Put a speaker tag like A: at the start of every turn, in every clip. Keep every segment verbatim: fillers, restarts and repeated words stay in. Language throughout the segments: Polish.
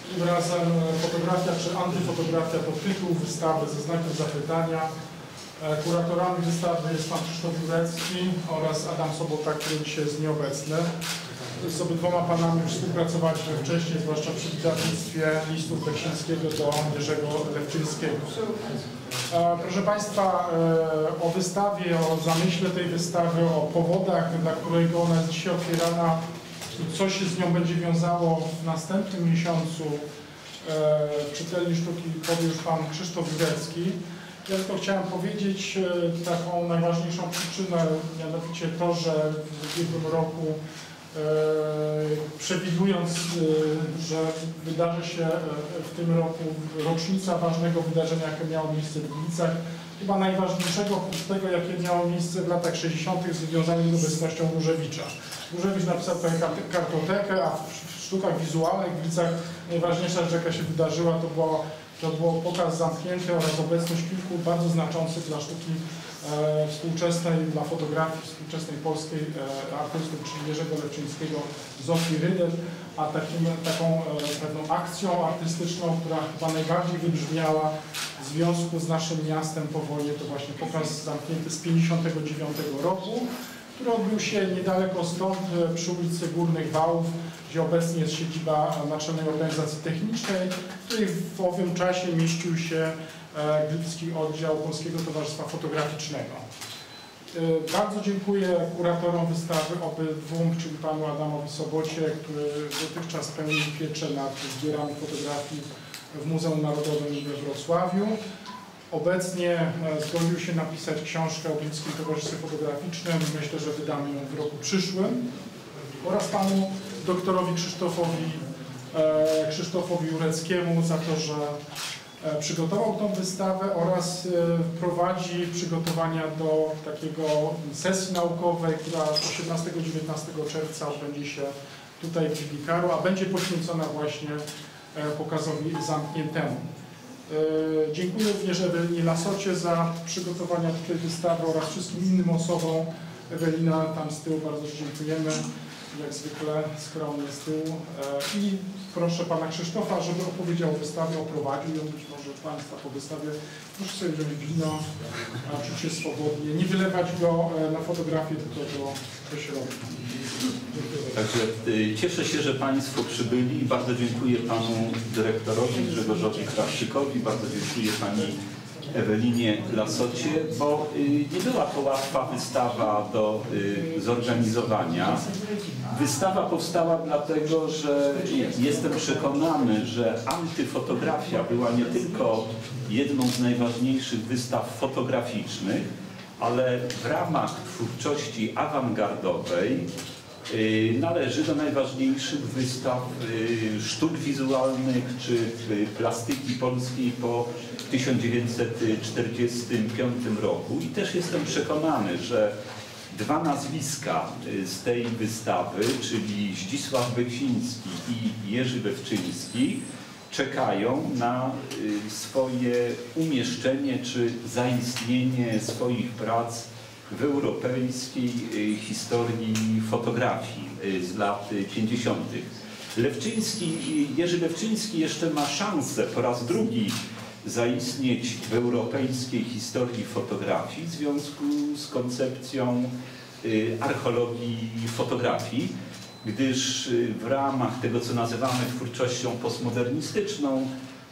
A: Tym razem fotografia czy antyfotografia to tytuł wystawy ze znakiem zapytania. Kuratorami wystawy jest pan Krzysztof Jurecki oraz Adam Sobota, który dzisiaj jest nieobecny. Z obydwoma panami już współpracowaliśmy wcześniej, zwłaszcza przy wydawnictwie listów Beksińskiego do Jerzego Lewczyńskiego. Proszę Państwa, o wystawie, o zamyśle tej wystawy, o powodach, dla którego ona jest dzisiaj otwierana i co się z nią będzie wiązało w następnym miesiącu w Czytelni Sztuki, powie już pan Krzysztof Jurecki. Ja tylko chciałem powiedzieć taką najważniejszą przyczynę, mianowicie to, że w ubiegłym roku przewidując, że wydarzy się w tym roku rocznica ważnego wydarzenia, jakie miało miejsce w Gliwicach, chyba najważniejszego z tego, jakie miało miejsce w latach sześćdziesiątych związanych z obecnością Różewicza. Różewicz napisał tę kartotekę, a w sztukach wizualnych w Gliwicach najważniejsza rzecz, jaka się wydarzyła, to było, to było pokaz zamknięty oraz obecność kilku bardzo znaczących dla sztuki e, współczesnej, dla fotografii współczesnej polskiej e, artystów, czyli Jerzego Lewczyńskiego, Zofii Ryder, a takim, taką e, pewną akcją artystyczną, która chyba najbardziej wybrzmiała w związku z naszym miastem po wojnie, to właśnie pokaz zamknięty z pięćdziesiątego dziewiątego roku, który odbył się niedaleko stąd, przy ulicy Górnych Wałów, gdzie obecnie jest siedziba Naczelnej Organizacji Technicznej, w której w owym czasie mieścił się Gliwicki Oddział Polskiego Towarzystwa Fotograficznego. Bardzo dziękuję kuratorom wystawy obydwóm, czyli panu Adamowi Sobocie, który dotychczas pełnił pieczę nad zbiorami fotografii w Muzeum Narodowym we Wrocławiu. Obecnie zgodził się napisać książkę o Gliwickim Towarzystwie Fotograficznym. Myślę, że wydamy ją w roku przyszłym. Oraz panu doktorowi Krzysztofowi, e, Krzysztofowi Jureckiemu za to, że e, przygotował tą wystawę oraz e, prowadzi przygotowania do takiego sesji naukowej, która osiemnastego do dziewiętnastego czerwca odbędzie się tutaj w Dziennikaru, a będzie poświęcona właśnie e, pokazowi zamkniętemu. E, dziękuję również Ewelinie Lasocie za przygotowania do tej wystawy oraz wszystkim innym osobom. Ewelina, tam z tyłu bardzo dziękujemy, jak zwykle skromnie z tyłu. E, I proszę pana Krzysztofa, żeby opowiedział o wystawie, oprowadził ją być może państwa po wystawie. Proszę sobie wziąć wino, a czuć się swobodnie, nie wylewać go na fotografię, tylko do, do środka.
B: Także y, cieszę się, że państwo przybyli i bardzo dziękuję panu dyrektorowi Grzegorzowi Krawczykowi, bardzo dziękuję pani Ewelinie Lasocie, bo y, nie była to łatwa wystawa do y, zorganizowania. Wystawa powstała dlatego, że jestem przekonany, że antyfotografia była nie tylko jedną z najważniejszych wystaw fotograficznych, ale w ramach twórczości awangardowej y, należy do najważniejszych wystaw y, sztuk wizualnych czy y, plastyki polskiej po tysiąc dziewięćset czterdziestym piątym roku. I też jestem przekonany, że dwa nazwiska z tej wystawy, czyli Zdzisław Beksiński i Jerzy Lewczyński, czekają na swoje umieszczenie czy zaistnienie swoich prac w europejskiej historii fotografii z lat pięćdziesiątych. Lewczyński, Jerzy Lewczyński jeszcze ma szansę po raz drugi zaistnieć w europejskiej historii fotografii w związku z koncepcją archeologii fotografii, gdyż w ramach tego, co nazywamy twórczością postmodernistyczną,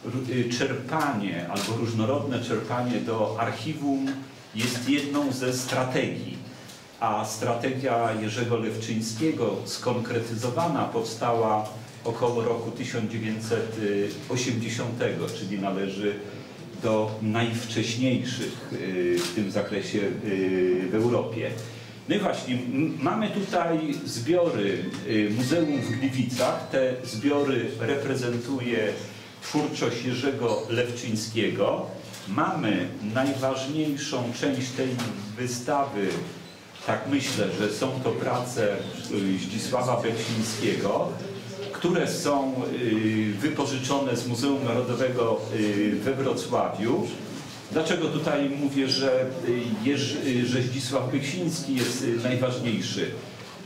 B: czerpanie albo różnorodne czerpanie do archiwum jest jedną ze strategii, a strategia Jerzego Lewczyńskiego skonkretyzowana powstała około roku tysiąc dziewięćset osiemdziesiątego, czyli należy do najwcześniejszych w tym zakresie w Europie. No i właśnie, mamy tutaj zbiory Muzeum w Gliwicach. Te zbiory reprezentuje twórczość Jerzego Lewczyńskiego. Mamy najważniejszą część tej wystawy, tak myślę, że są to prace Zdzisława Beksińskiego, które są wypożyczone z Muzeum Narodowego we Wrocławiu. Dlaczego tutaj mówię, że, Jerzy, że Zdzisław Beksiński jest najważniejszy?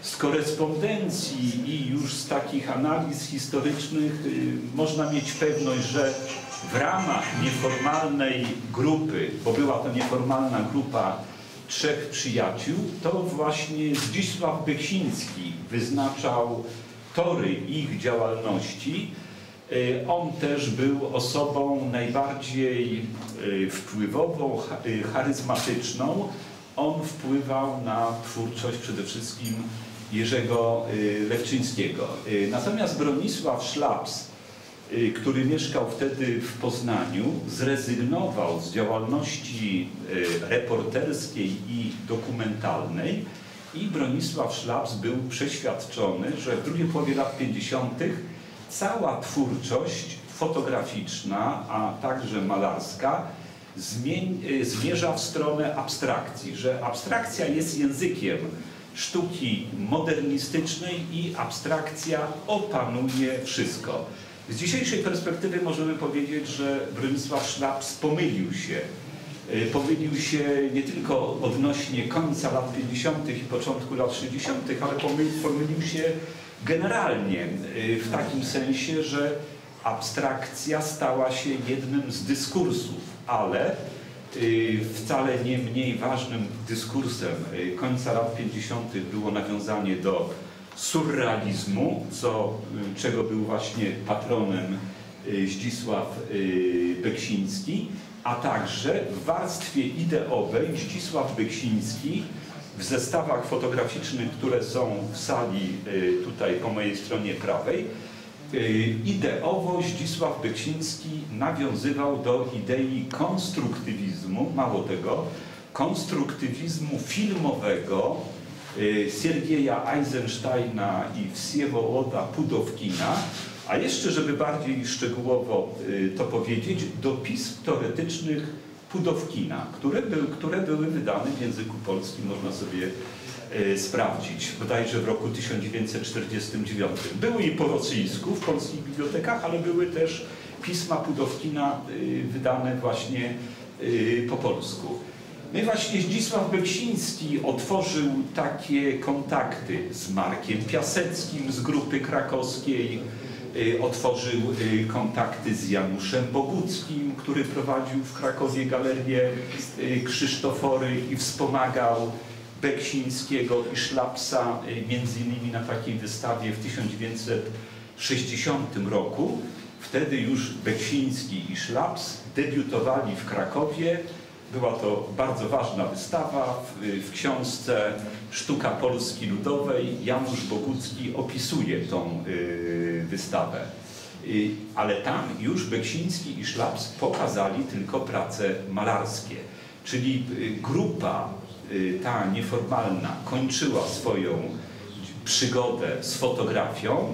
B: z korespondencji i już z takich analiz historycznych można mieć pewność, że w ramach nieformalnej grupy, bo była to nieformalna grupa trzech przyjaciół, to właśnie Zdzisław Beksiński wyznaczał tory ich działalności. On też był osobą najbardziej wpływową, charyzmatyczną. On wpływał na twórczość przede wszystkim Jerzego Lewczyńskiego. Natomiast Bronisław Szlaps, który mieszkał wtedy w Poznaniu, zrezygnował z działalności reporterskiej i dokumentalnej i Bronisław Szlaps był przeświadczony, że w drugiej połowie lat pięćdziesiątych cała twórczość fotograficzna, a także malarska zmierza w stronę abstrakcji, że abstrakcja jest językiem sztuki modernistycznej i abstrakcja opanuje wszystko. Z dzisiejszej perspektywy możemy powiedzieć, że Bronisław Szlaps pomylił się. Pomylił się nie tylko odnośnie końca lat pięćdziesiątych i początku lat sześćdziesiątych, ale pomylił, pomylił się generalnie w takim sensie, że abstrakcja stała się jednym z dyskursów, ale wcale nie mniej ważnym dyskursem końca lat pięćdziesiątych było nawiązanie do surrealizmu, co, czego był właśnie patronem Zdzisław Beksiński, a także w warstwie ideowej Zdzisław Beksiński w zestawach fotograficznych, które są w sali tutaj po mojej stronie prawej, ideowo Zdzisław Beksiński nawiązywał do idei konstruktywizmu, mało tego, konstruktywizmu filmowego Siergieja Eisensteina i Wsiewołoda Pudowkina, a jeszcze, żeby bardziej szczegółowo to powiedzieć, do pism teoretycznych Pudowkina, które, był, które były wydane w języku polskim, można sobie e, sprawdzić, bodajże w roku tysiąc dziewięćset czterdziestym dziewiątym. Były i po rosyjsku w polskich bibliotekach, ale były też pisma Pudowkina e, wydane właśnie e, po polsku. No i właśnie Zdzisław Beksiński otworzył takie kontakty z Markiem Piaseckim z grupy krakowskiej, otworzył kontakty z Januszem Boguckim, który prowadził w Krakowie galerię Krzysztofory i wspomagał Beksińskiego i Szlapsa między innymi na takiej wystawie w tysiąc dziewięćset sześćdziesiątym roku. Wtedy już Beksiński i Szlaps debiutowali w Krakowie. Była to bardzo ważna wystawa. W, w książce Sztuka Polski Ludowej Janusz Bogucki opisuje tą y, wystawę. Y, ale tam już Beksiński i Szlaps pokazali tylko prace malarskie. Czyli y, grupa y, ta nieformalna kończyła swoją przygodę z fotografią.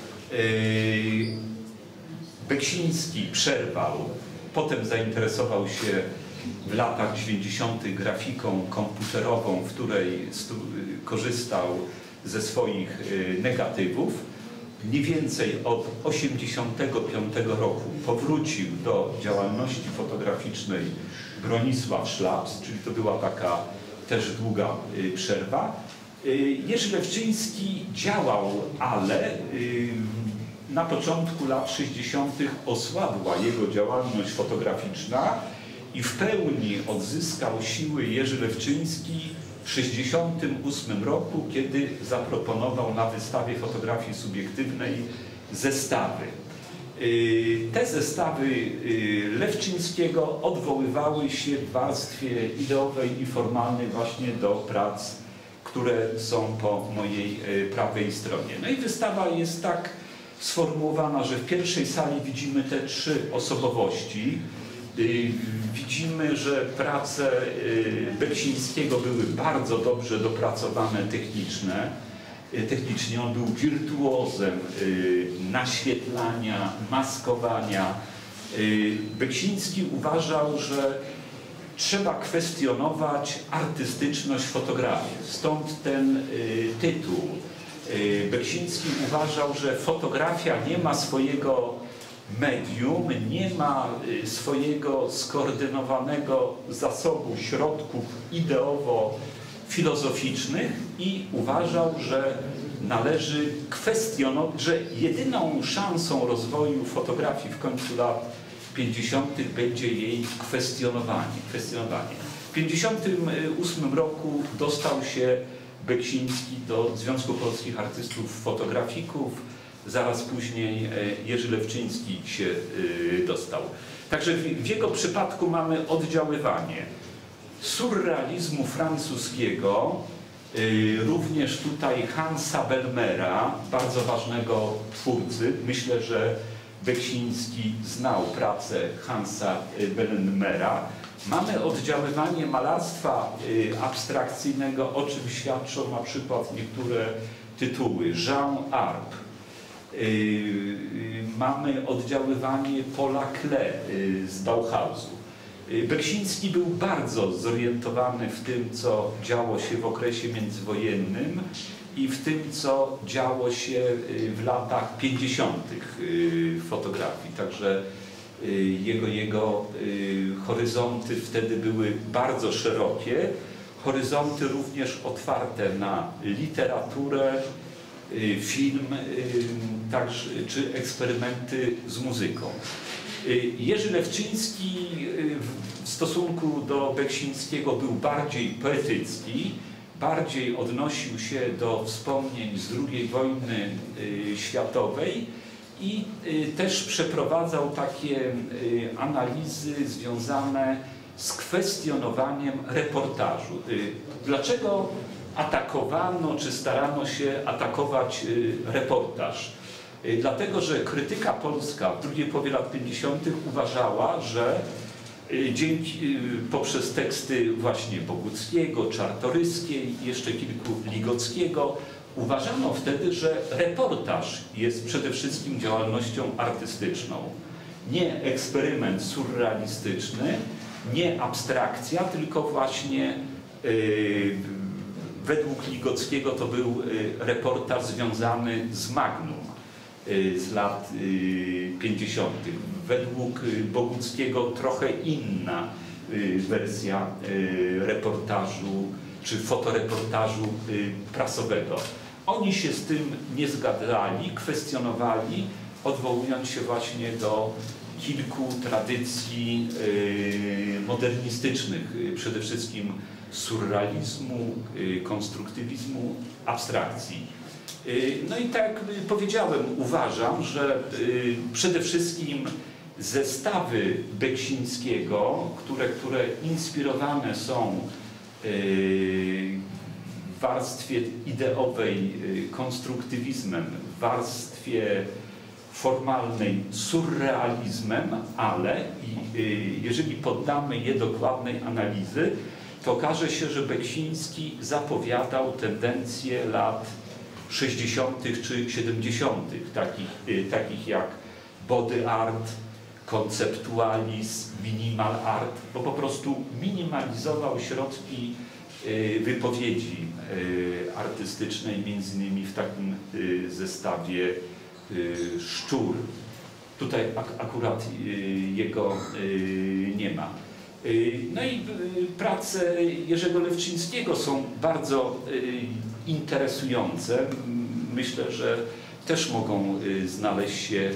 B: Y, Beksiński przerwał, potem zainteresował się w latach dziewięćdziesiątych grafiką komputerową, w której korzystał ze swoich negatywów. Mniej więcej od osiemdziesiątego piątego roku powrócił do działalności fotograficznej Bronisław Szlaps, czyli to była taka też długa przerwa. Jerzy Lewczyński działał, ale na początku lat sześćdziesiątych osłabła jego działalność fotograficzna i w pełni odzyskał siły Jerzy Lewczyński w tysiąc dziewięćset sześćdziesiątym ósmym roku, kiedy zaproponował na wystawie fotografii subiektywnej zestawy. Te zestawy Lewczyńskiego odwoływały się w warstwie ideowej i formalnej właśnie do prac, które są po mojej prawej stronie. No i wystawa jest tak sformułowana, że w pierwszej sali widzimy te trzy osobowości. Widzimy, że prace Beksińskiego były bardzo dobrze dopracowane techniczne. Technicznie on był wirtuozem naświetlania, maskowania. Beksiński uważał, że trzeba kwestionować artystyczność fotografii. Stąd ten tytuł. Beksiński uważał, że fotografia nie ma swojego medium, nie ma swojego skoordynowanego zasobu środków ideowo-filozoficznych i uważał, że należy kwestionować, że jedyną szansą rozwoju fotografii w końcu lat pięćdziesiątych będzie jej kwestionowanie. kwestionowanie. W pięćdziesiątym ósmym roku dostał się Beksiński do Związku Polskich Artystów Fotografików, zaraz później Jerzy Lewczyński się dostał. Także w jego przypadku mamy oddziaływanie surrealizmu francuskiego, również tutaj Hansa Bellmera, bardzo ważnego twórcy. Myślę, że Beksiński znał pracę Hansa Bellmera. Mamy oddziaływanie malarstwa abstrakcyjnego, o czym świadczą na przykład niektóre tytuły. Jean Arp. Mamy oddziaływanie Paula Klee z Bauhausu. Beksiński był bardzo zorientowany w tym, co działo się w okresie międzywojennym i w tym, co działo się w latach pięćdziesiątych w fotografii. Także jego, jego horyzonty wtedy były bardzo szerokie. Horyzonty również otwarte na literaturę, film, także, czy eksperymenty z muzyką. Jerzy Lewczyński w stosunku do Beksińskiego był bardziej poetycki, bardziej odnosił się do wspomnień z drugiej wojny światowej i też przeprowadzał takie analizy związane z kwestionowaniem reportażu. Dlaczego atakowano, czy starano się atakować reportaż? Dlatego, że krytyka polska w drugiej połowie lat pięćdziesiątych uważała, że dzięki, poprzez teksty właśnie Boguckiego, Czartoryskiej, jeszcze kilku Ligockiego, uważano wtedy, że reportaż jest przede wszystkim działalnością artystyczną. Nie eksperyment surrealistyczny, nie abstrakcja, tylko właśnie yy, według Ligockiego to był reportaż związany z Magnum z lat pięćdziesiątych. Według Boguckiego trochę inna wersja reportażu czy fotoreportażu prasowego. Oni się z tym nie zgadzali, kwestionowali, odwołując się właśnie do kilku tradycji modernistycznych, przede wszystkim surrealizmu, konstruktywizmu, abstrakcji. No i tak jak powiedziałem, uważam, że przede wszystkim zestawy Beksińskiego, które, które inspirowane są w warstwie ideowej konstruktywizmem, w warstwie formalnej surrealizmem, ale jeżeli poddamy je dokładnej analizy, to okaże się, że Beksiński zapowiadał tendencje lat sześćdziesiątych czy siedemdziesiątych, takich, takich jak body art, konceptualizm, minimal art, bo po prostu minimalizował środki wypowiedzi artystycznej, między innymi w takim zestawie Szczur. Tutaj ak akurat jego nie ma. No i prace Jerzego Lewczyńskiego są bardzo interesujące. Myślę, że też mogą znaleźć się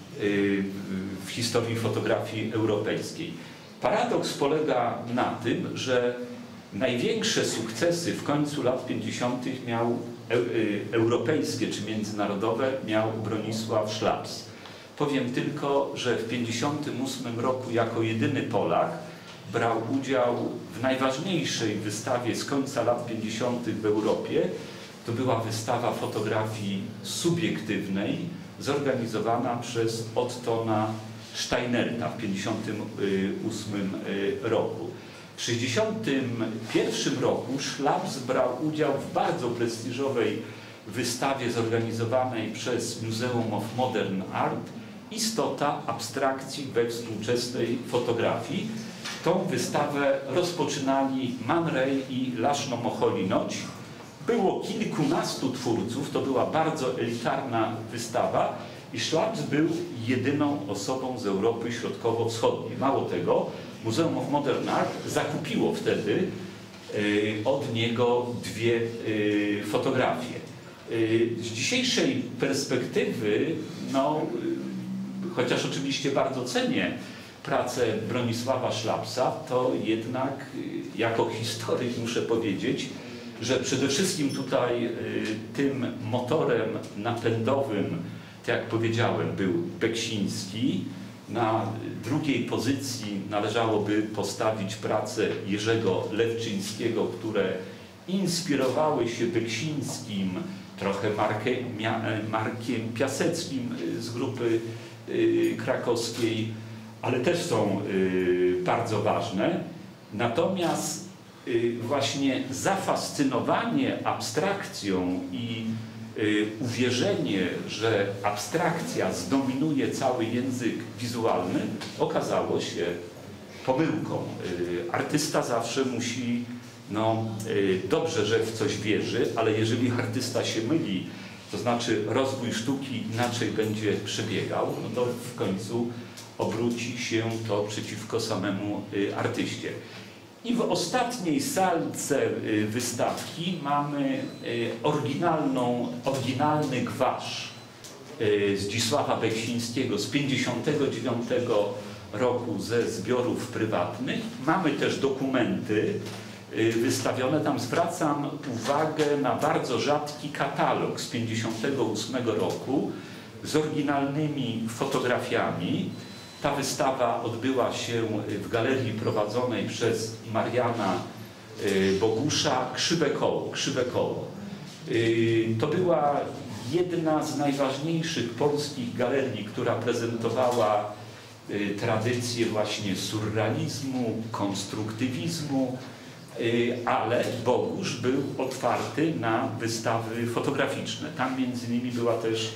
B: w historii fotografii europejskiej. Paradoks polega na tym, że największe sukcesy w końcu lat pięćdziesiątych miał europejskie czy międzynarodowe miał Bronisław Szlaps. Powiem tylko, że w pięćdziesiątym ósmym roku jako jedyny Polak brał udział w najważniejszej wystawie z końca lat pięćdziesiątych w Europie. To była wystawa fotografii subiektywnej zorganizowana przez Ottona Steinerta w pięćdziesiątym ósmym roku. W sześćdziesiątym pierwszym roku Szlaps brał udział w bardzo prestiżowej wystawie zorganizowanej przez Museum of Modern Art Istota abstrakcji we współczesnej fotografii. Tą wystawę rozpoczynali Man Ray i Laszlo Moholy-Nagy. Było kilkunastu twórców, to była bardzo elitarna wystawa i Szlaps był jedyną osobą z Europy Środkowo-Wschodniej. Mało tego, Museum of Modern Art zakupiło wtedy y, od niego dwie y, fotografie. Z dzisiejszej perspektywy, no, chociaż oczywiście bardzo cenię pracę Bronisława Szlapsa, to jednak jako historyk muszę powiedzieć, że przede wszystkim tutaj tym motorem napędowym, tak jak powiedziałem, był Beksiński. Na drugiej pozycji należałoby postawić pracę Jerzego Lewczyńskiego, które inspirowały się Beksińskim, trochę Markiem, Markiem Piaseckim z grupy krakowskiej, ale też są bardzo ważne. Natomiast właśnie zafascynowanie abstrakcją i uwierzenie, że abstrakcja zdominuje cały język wizualny, okazało się pomyłką. Artysta zawsze musi, no dobrze, że w coś wierzy, ale jeżeli artysta się myli, to znaczy rozwój sztuki inaczej będzie przebiegał, no to w końcu obróci się to przeciwko samemu artyście. I w ostatniej salce wystawki mamy oryginalną, oryginalny gwasz Zdzisława Beksińskiego z pięćdziesiątego dziewiątego roku ze zbiorów prywatnych. Mamy też dokumenty wystawione. Tam zwracam uwagę na bardzo rzadki katalog z pięćdziesiątego ósmego roku z oryginalnymi fotografiami. Ta wystawa odbyła się w galerii prowadzonej przez Mariana Bogusza Krzywe Koło. Krzywe Koło. To była jedna z najważniejszych polskich galerii, która prezentowała tradycję właśnie surrealizmu, konstruktywizmu, ale Bogusz był otwarty na wystawy fotograficzne. Tam między innymi była też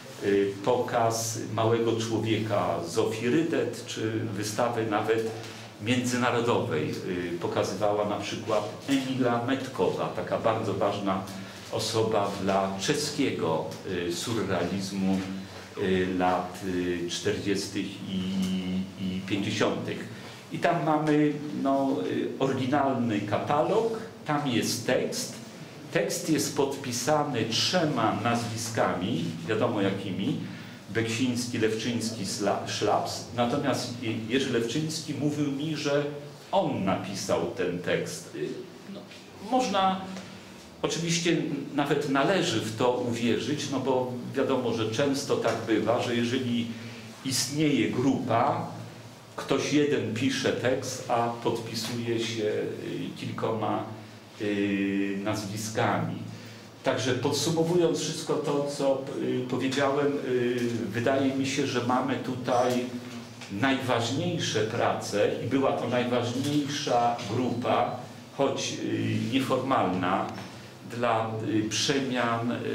B: pokaz Małego człowieka Zofii Rydet, czy wystawy nawet międzynarodowej pokazywała na przykład Emila Metkowa, taka bardzo ważna osoba dla czeskiego surrealizmu lat czterdziestych i pięćdziesiątych. I tam mamy no, oryginalny katalog, tam jest tekst. Tekst jest podpisany trzema nazwiskami, wiadomo jakimi, Beksiński, Lewczyński, Szlaps. Natomiast Jerzy Lewczyński mówił mi, że on napisał ten tekst. No, można, oczywiście nawet należy w to uwierzyć, no bo wiadomo, że często tak bywa, że jeżeli istnieje grupa, ktoś jeden pisze tekst, a podpisuje się kilkoma y, nazwiskami. Także podsumowując wszystko to, co y, powiedziałem, y, wydaje mi się, że mamy tutaj najważniejsze prace i była to najważniejsza grupa, choć y, nieformalna, dla y, przemian y,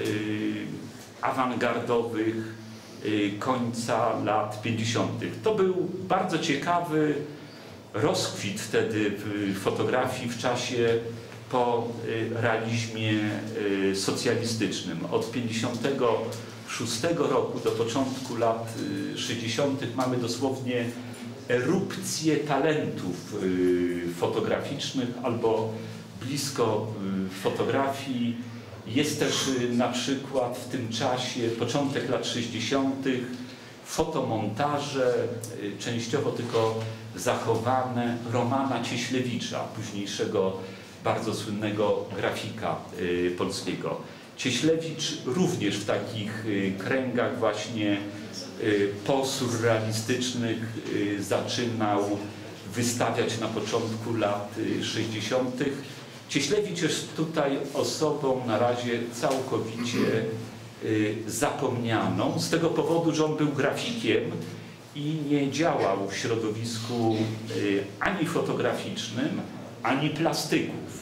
B: awangardowych y, końca lat pięćdziesiątych. To był bardzo ciekawy rozkwit wtedy w fotografii w czasie po y, realizmie y, socjalistycznym. Od pięćdziesiątego szóstego roku do początku lat y, sześćdziesiątych mamy dosłownie erupcję talentów y, fotograficznych albo blisko y, fotografii. Jest też y, na przykład w tym czasie, początek lat sześćdziesiątych, fotomontaże, y, częściowo tylko zachowane Romana Cieślewicza, późniejszego bardzo słynnego grafika y, polskiego. Cieślewicz również w takich y, kręgach właśnie y, posurrealistycznych y, zaczynał wystawiać na początku lat y, sześćdziesiątych. Cieślewicz jest tutaj osobą na razie całkowicie y, zapomnianą, z tego powodu, że on był grafikiem i nie działał w środowisku y, ani fotograficznym, ani plastyków,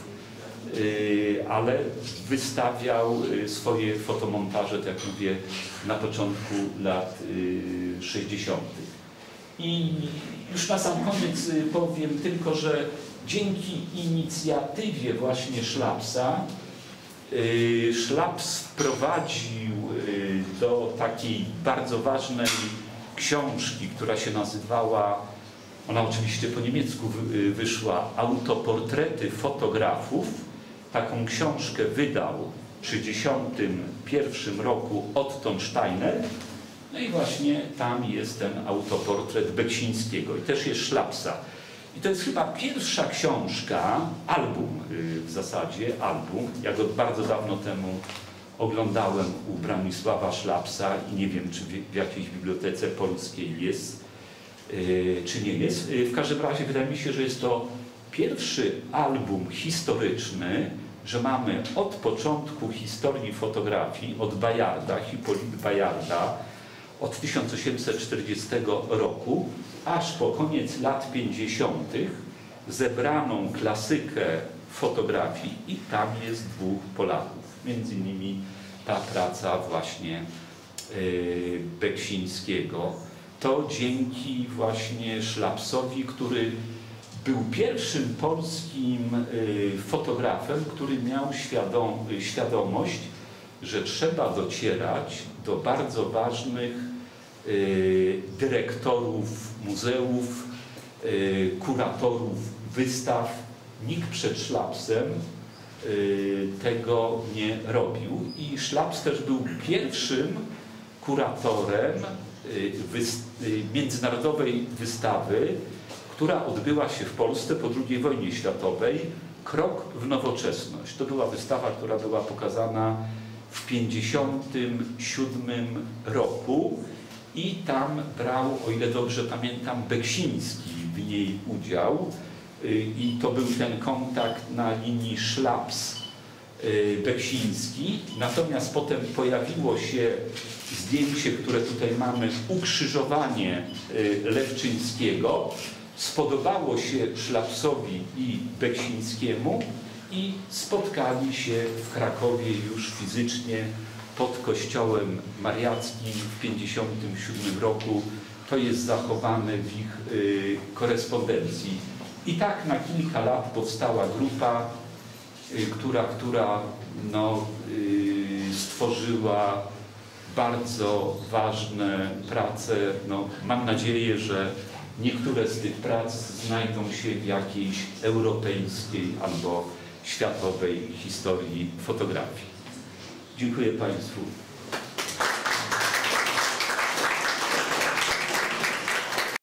B: ale wystawiał swoje fotomontaże, tak jak mówię, na początku lat sześćdziesiątych. I już na sam koniec powiem tylko, że dzięki inicjatywie właśnie Szlapsa, Szlaps wprowadził do takiej bardzo ważnej książki, która się nazywała, ona oczywiście po niemiecku wyszła, Autoportrety fotografów. Taką książkę wydał trzydziestym pierwszym roku Otton Steiner. No i właśnie tam jest ten autoportret Beksińskiego i też jest Szlapsa. I to jest chyba pierwsza książka, album w zasadzie, album. Ja go bardzo dawno temu oglądałem u Bronisława Szlapsa i nie wiem, czy w jakiejś bibliotece polskiej jest, czy nie jest. W każdym razie wydaje mi się, że jest to pierwszy album historyczny, że mamy od początku historii fotografii, od Bayarda, Hipolit Bayarda, od tysiąc osiemset czterdziestego roku, aż po koniec lat pięćdziesiątych zebraną klasykę fotografii i tam jest dwóch Polaków. Między innymi ta praca właśnie yy, Beksińskiego. To dzięki właśnie Szlapsowi, który był pierwszym polskim yy, fotografem, który miał świadom, świadomość, że trzeba docierać do bardzo ważnych y, dyrektorów muzeów, y, kuratorów wystaw. Nikt przed Szlapsem y, tego nie robił i Szlaps też był pierwszym kuratorem y, wys, y, międzynarodowej wystawy, która odbyła się w Polsce po drugiej wojnie światowej. Krok w nowoczesność. To była wystawa, która była pokazana w pięćdziesiątym siódmym roku i tam brał, o ile dobrze pamiętam, Beksiński w niej udział i to był ten kontakt na linii Szlaps-Beksiński. Natomiast potem pojawiło się zdjęcie, które tutaj mamy, ukrzyżowanie Lewczyńskiego. Spodobało się Szlapsowi i Beksińskiemu i spotkali się w Krakowie już fizycznie pod kościołem mariackim w tysiąc dziewięćset pięćdziesiątym siódmym roku. To jest zachowane w ich y, korespondencji. I tak na kilka lat powstała grupa, y, która, która no, y, stworzyła bardzo ważne prace. No, mam nadzieję, że niektóre z tych prac znajdą się w jakiejś europejskiej albo światowej historii fotografii. Dziękuję Państwu.